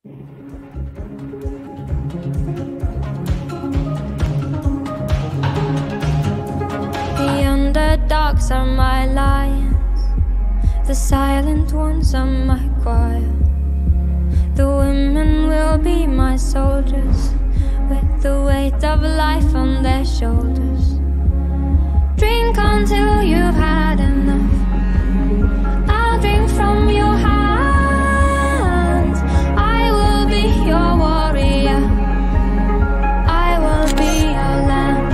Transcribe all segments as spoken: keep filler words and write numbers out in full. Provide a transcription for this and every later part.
The underdogs are my lions, the silent ones are my choir. The women will be my soldiers, with the weight of life on their shoulders. Drink until you've had enough. I'll drink from your hands. I will be your warrior. I will be your lamb.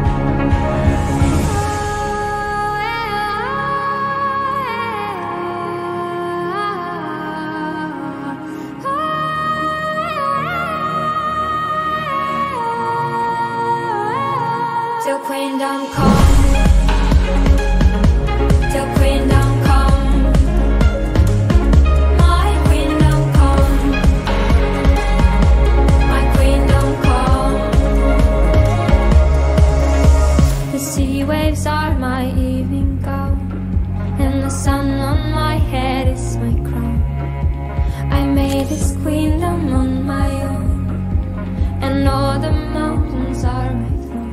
Till queendom come, till queendom come, my queendom come, my queendom come. The sea waves are my evening gown, and the sun on my head is my crown. I made this queendom on my own, and all the mountains are my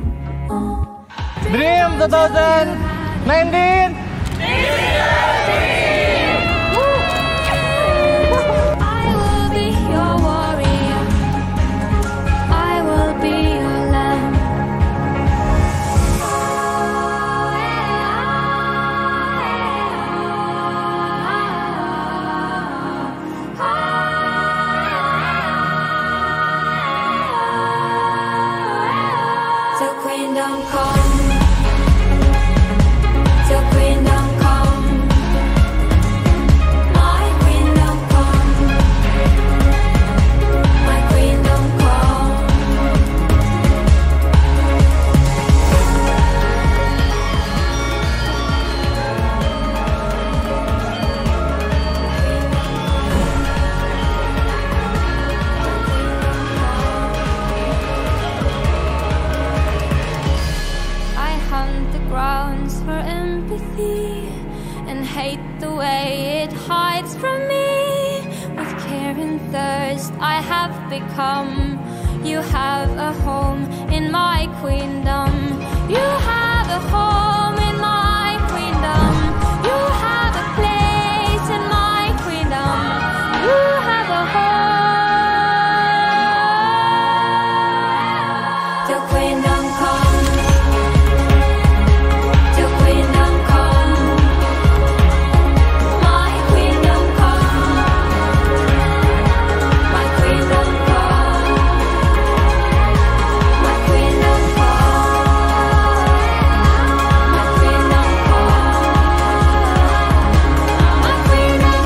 DREaM twenty nineteen. I will be your warrior. I will be your lamb. Till queendom come. Till queendom come, my queendom come, my queendom come. I hunt the grounds for empathy and hate the way it hides from me. With care and thirst I have become. You have a home in my queendom. You have a home in my queendom. You have a place in my queendom. You have a home. Till queendom come. Till queendom come, my queendom come, my queendom come, my queendom come, my queendom come, my queendom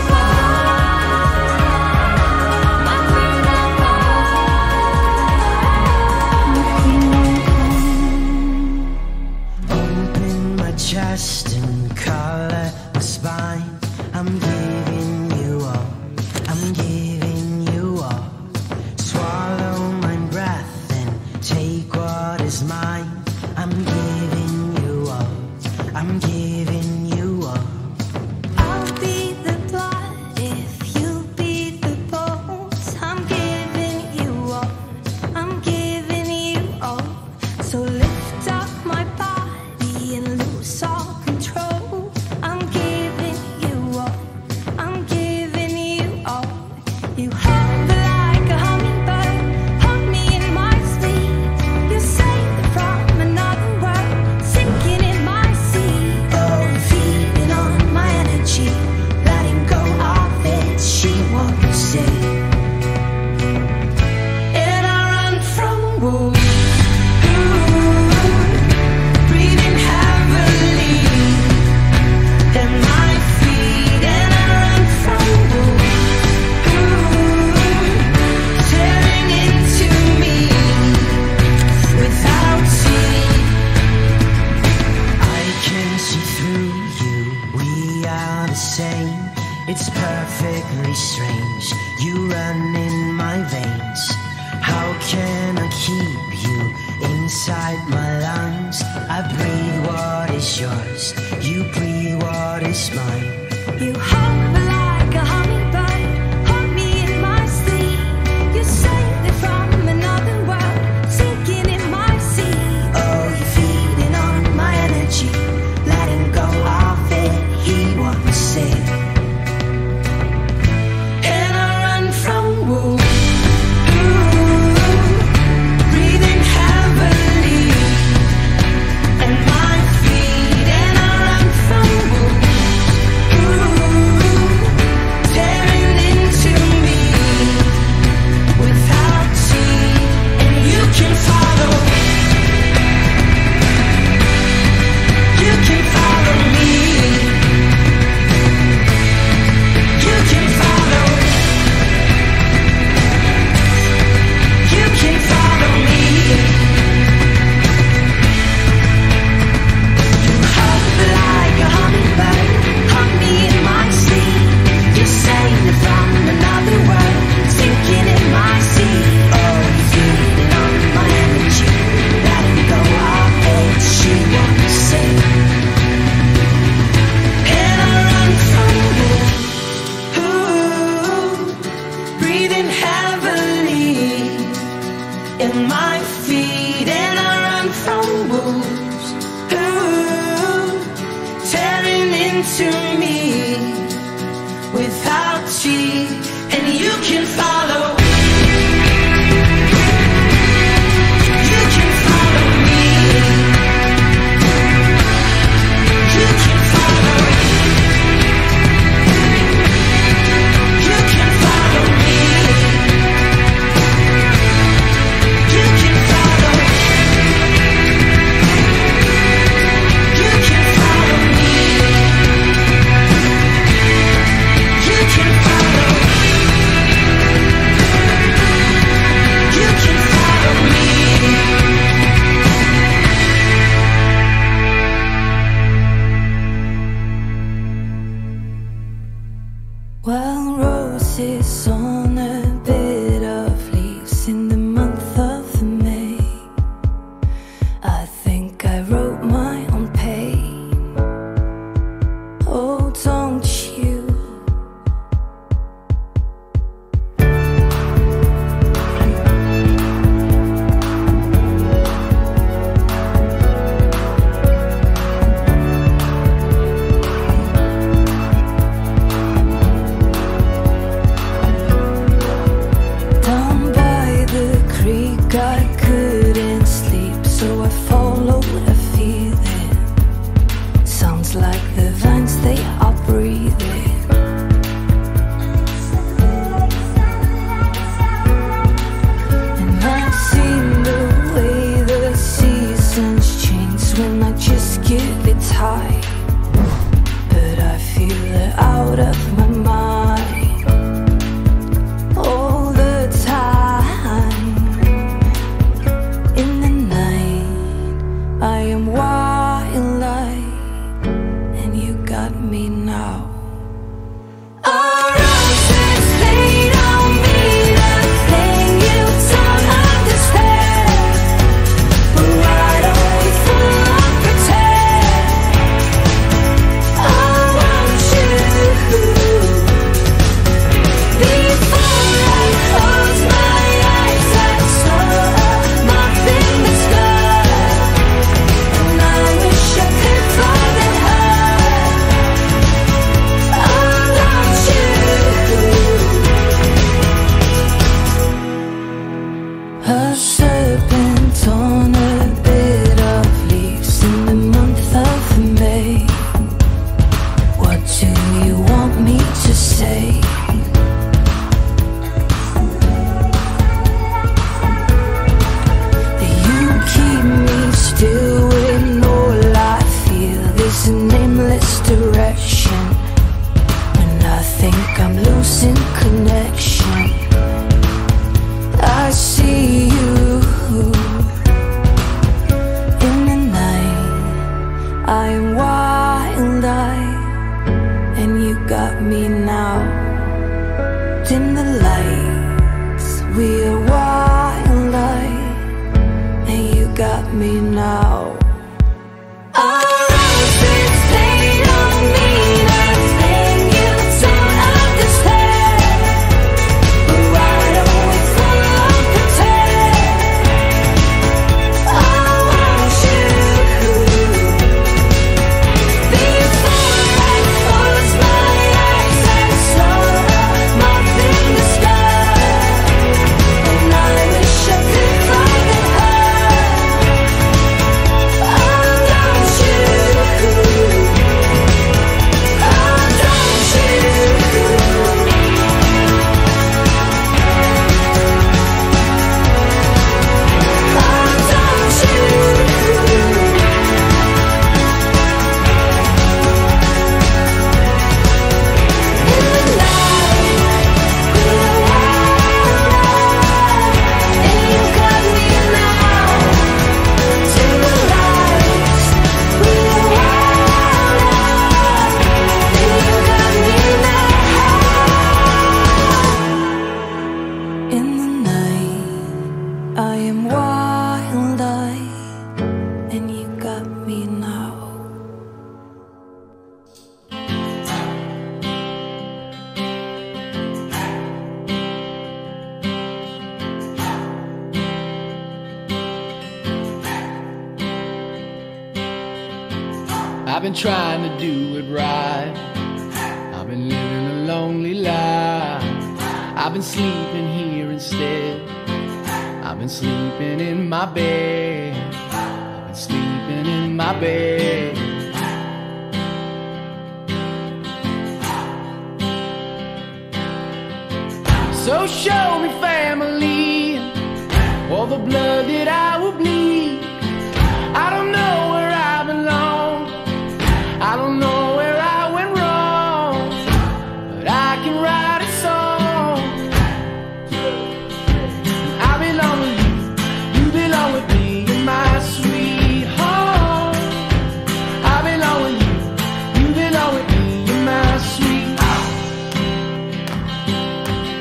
Open my chest and color my spine. I'm giving you all, I'm giving you all. Swallow my breath and take what is mine. I'm giving you all, I'm giving you all. I'll be the blood if you be the bones. I'm giving you all, I'm giving you all. So lift up my body and lose all control. I'm giving you all, I'm giving you all. You hover like a hummingbird, hug me in my sleep. You saved from another world, sinking in my sea. Oh, feeding on my energy, letting go of it. She won't say. And I run from wounds, breathing heavily at my feet. And I run from wounds, tearing into me without teeth. I can see through you, we are the same. It's perfectly strange, you run in my veins. How can I keep you inside my lungs? I breathe what is yours, you breathe what is mine. You hover like a hummingbird, hug me in my sleep. kiss on a bed of leaves in the month of May. I think I wrote my own pain. Oh, don't you? I couldn't sleep, so I followed a feeling. Sounds like the vines, they are breathing. And I've seen the way the seasons change when I just give it time. But I feel it out of my mind all the time. I am wildlife, and you got me now. Our roses, they don't mean a thing. You don't understand. But why don't we full on pretend? I want you before I close my eyes. I saw a moth in the sky. A serpent on a bed of leaves in the month of May. What do you want me to say? You keep me still when all I feel is a nameless direction. When I think I'm losing connection, I see you in the night. I am wildlife, and you got me now. Dim the lights, we are wildlife, and you got me now. Our roses, they don't mean a thing. You don't understand. But why don't we full on pretend? I want you before I close my eyes. I saw a moth in the sky, and I wish I could fly that high. I want you. I want you. In the night, I am wildlife, and you got me now. I've been trying to do it right. I've been living a lonely life. I've been sleeping here instead. I've been sleeping in my bed. I've been sleeping in my bed. So show me family, all the blood that I will bleed. I don't know where I belong. I don't know where I went wrong, but I can write a song. I belong with you, you belong with me, you're my sweet home. I belong with you, you belong with me, you're my sweet home.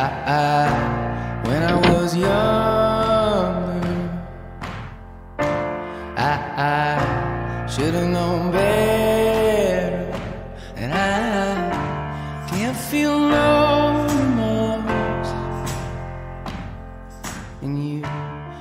I, I, when I was younger, I, I should have known better, and I can't feel no remorse. And you